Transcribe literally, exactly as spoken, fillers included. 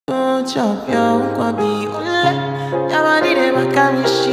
Oh, chop your kwabi ule. Yabadi de bakamishi.